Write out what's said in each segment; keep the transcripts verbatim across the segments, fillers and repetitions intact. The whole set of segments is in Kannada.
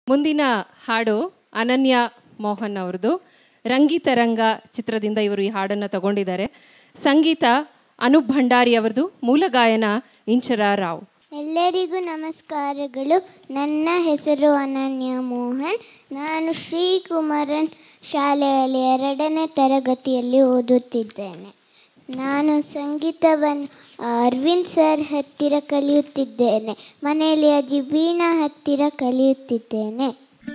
ಮುಂದಿನ ಹಾಡು ಅನನ್ಯ ಮೋಹನ್ ಅವರದು. ರಂಗಿತರಂಗ ಚಿತ್ರದಿಂದ ಇವರು ಈ ಹಾಡನ್ನು ತಗೊಂಡಿದ್ದಾರೆ. ಸಂಗೀತ ಅನೂಪ್ ಭಂಡಾರಿ ಅವರದು. ಮೂಲ ಗಾಯನ ಇಂಚರ ರಾವ್. ಎಲ್ಲರಿಗೂ ನಮಸ್ಕಾರಗಳು. ನನ್ನ ಹೆಸರು ಅನನ್ಯ ಮೋಹನ್. ನಾನು ಶ್ರೀಕುಮಾರನ್ ಶಾಲೆಯಲ್ಲಿ ಎರಡನೇ ತರಗತಿಯಲ್ಲಿ ಓದುತ್ತಿದ್ದೇನೆ. ನಾನು ಸಂಗೀತವನ್ನು ಅರವಿಂದ್ ಸರ್ ಹತ್ತಿರ ಕಲಿಯುತ್ತಿದ್ದೇನೆ. ಮನೆಯಲ್ಲಿ ಅಜ್ಜಿ ವೀಣಾ ಹತ್ತಿರ ಕಲಿಯುತ್ತಿದ್ದೇನೆ.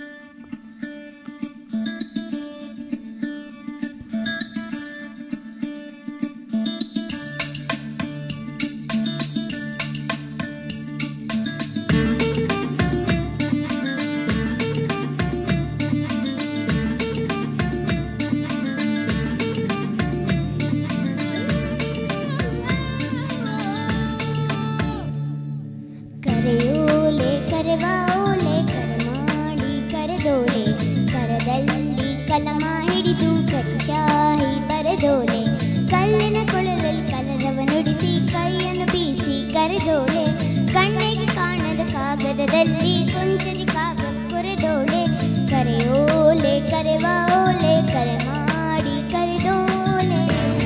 ಕರೆಯೋಲೆ ಕರೆವಾಲೆ ಕರಮಾಡಿ ಕರೆದೋಲೆ ಕರದಲ್ಲಿ ಕಲಮ ಹಿಡಿದು ಕರಿಶಾಹಿ ಬರೆದೋಲೆ ಕಲ್ಲಿನ ಕೊಳಲಲ್ಲಿ ಕಲರವ ನುಡಿಸಿ ಕೈಯನ್ನು ಬೀಸಿ ಕರೆದೋಲೆ ಕಣ್ಣಿಗೆ ಕಾಣದ ಕಾಗದದಲ್ಲಿ ಕೊಂಚದಿ ಕಾವ್ಯ ಕೊರೆದೋಲೆ ಕರೆಯೋಲೆ ಕರೆವಾಲೆ ಕರಮಾಡಿ ಕರೆದೋಲೆ.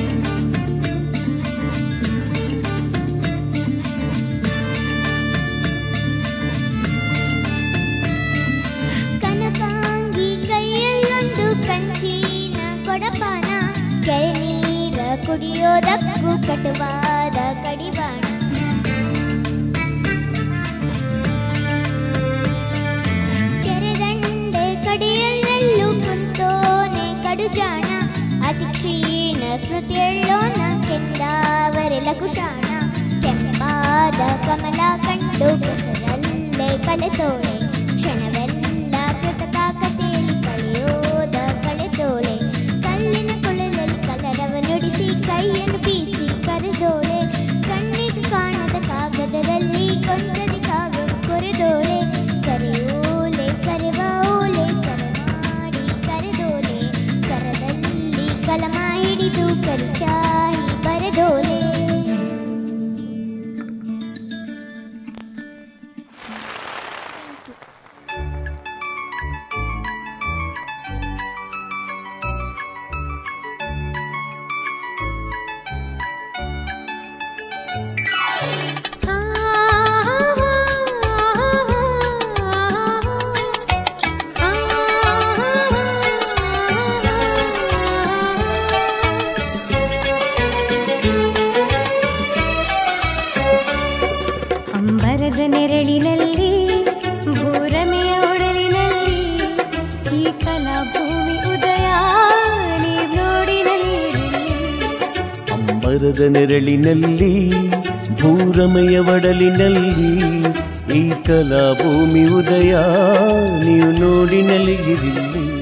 ಕನಕಾಂಗಿ ಕೈಯಲ್ಲೊಂದು ಕಂಚಿನ ಕೊಡಪಾನ ಕೆರೆ ನೀರ ಕುಡಿಯೋದಕ್ಕೂ ಕಟುವಾದ ಕಡಿವಾಣ. ಕೆರೆದಂಡೆ ಕಡಿಯಲ್ಲೆಲ್ಲೂ ಕುಂತೋನೆ ಕಡುಜಾಣ ಅತಿ ಕ್ಷೀಣ ಸ್ಮೃತಿಯಳ್ಳೋನ ಕೆಂದಾವರೆ ಲಘುಶಾಣ. ಕೆಂಪಾದ ಕಮಲ ಕಂಡು ಬಸರಲ್ಲೇ ಕಲೆತೋಳೆ ಕ್ಷಣವೆಲ್ಲ ಕೃತಕ ಕಥೆಯಲ್ಲಿ ಕಳೆಯೋದ ಕಳೆದೋಳೆ ಕಲ್ಲಿನ ಕೊಳಲಲ್ಲಿ ಕಲರವ ನುಡಿಸಿ ಕೈಯನ್ನು ಬೀಸಿ ಕರೆದೋಳೆ ಕಣ್ಣಿಗೆ ಕಾಣದ ಕಾಗದದಲ್ಲಿ ಕೊಂಚದಿ ಕಾವ್ಯ ಕೊರೆದೋಳೆ ಕರೆಯೋಲೆ ಕರೆವಾಲೆ ಕರಮಾಡಿ ಕರೆದೋಲೆ ಕರದಲ್ಲಿ ಕಲಮ ಹಿಡಿದು ಕರಿಚಾಹಿ ಬರೆದೋಲೆ. ಅಂಬರದ ನೆರಳಿನಲ್ಲಿ ಭೂರಮೆಯ ಒಡಲಿನಲ್ಲಿ ಈ ಕಲಾ ಭೂಮಿ ಉದಯ ನೀವ್ ನೋಡಿನಲ್ಲಿ. ಅಂಬರದ ನೆರಳಿನಲ್ಲಿ ಭೂರಮೆಯ ಒಡಲಿನಲ್ಲಿ ಈ ಕಲಾ ಭೂಮಿ ಉದಯ ನೀವು ನೋಡಿ ನಲಿಗಿರಿಲ್ಲಿ.